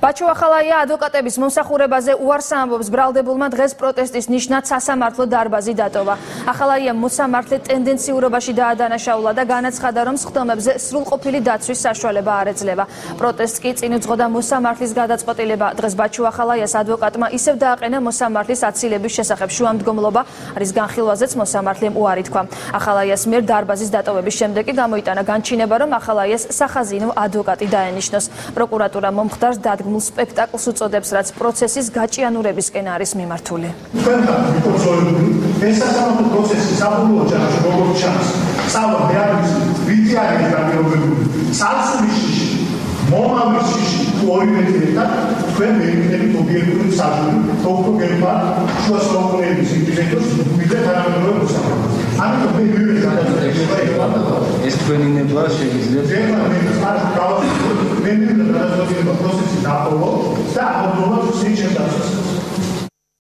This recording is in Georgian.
ბაჩუახალაია ადვოკატების მომსახურებაზე უარს ამბობს. ბრალდებულმა დღეს პროტესტის ნიშნად სასამართლო დარბაზი დატოვა. ახალაიამ მოსამართლე ტენდენციურობაში დაადანაშაულა და განაცხადა, რომ სხდომებზე სრულყოფილი დაცვის საშუალება არ ეძლევა. პროტესტს კი წინ უძღოდა მოსამართლის გადაწყვეტილება. დღეს ბაჩუახალაიას ადვოკატმა ისევ დააყენა მოსამართლის აცილების შესახებ შუამდგომლობა, რის განხილვაზეც მოსამართლემ უარი თქვა. ახალაიას მიერ დარბაზის დატოვების შემდეგ კი გამოიტანა განჩინება, რომ ახალაიას სახაზინო ადვოკატი დაენიშნოს. პროკურატურა მომხდარს დადგმულ სპექტაკლს უწოდებს, რაც პროცესის გაჭიანურებისკენ არის მიმართული. ეს სასამართლო პროცესი საბოლოო ჯამში როგორც ჩანს, სწავლა რეალიზმის ვიწი არის განმეორებული. სალსულიში, მომავალში ორივე ერთად თქვენ მეინტერესებით ობიექტური საჯური, თოქოგერბა, შუა საუკუნეების ინტელექტუს ვიდრე თანამედროვე მოსახლეობა. ამიტომ მე ვიღებ გადაწყვეტილება ეს თქვენი ნება შეიძლება მე ვიღებ გადაწყვეტილება პროცესი დაპოვო და ამბობთ სიჩემდას